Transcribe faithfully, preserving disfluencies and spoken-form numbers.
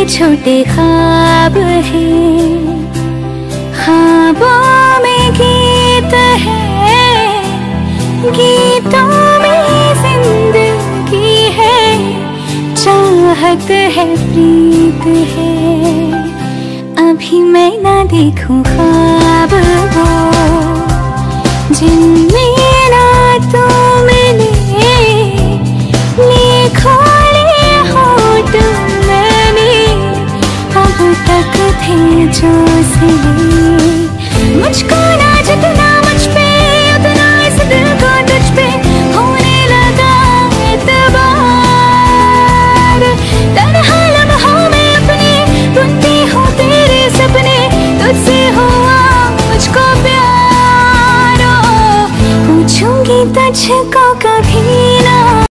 छोटे ख्वाब हैं, ख्वाबों में गीत है, गीतों में जिंदगी है, चाहत है, प्रीत है। अभी मैं ना देखूं ख्वाब वो जिनमें ना तू मिले, खोले होठ मैंने अब तक थे जो सिले। मुझको ना जितना मुझ पे उतना इस दिल को तुझ पे होने लगा एतबार। तन्हा लम्हों में अपने बुनती हूँ तेरे सपने, तुझसे हुआ मुझको प्यार। पूछूंगी तुझको कभी